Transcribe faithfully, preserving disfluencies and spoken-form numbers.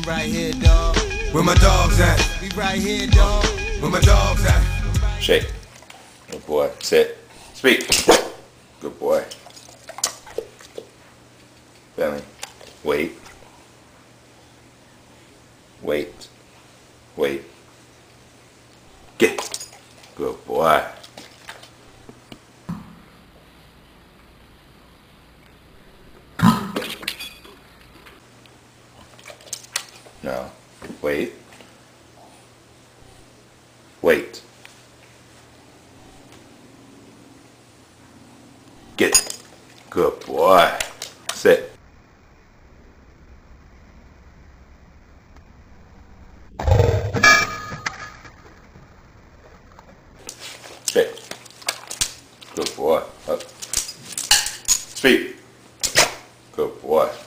right here, dog. Where my dogs at? We right here, dog. Where my dogs at? Shake. Good boy. Sit. Speak. Good boy. Bentley. Wait. Wait. Wait. Get. Good boy. No. Wait. Wait. Get. Good boy. Sit. Sit. Good boy. Up. Speak. Good boy.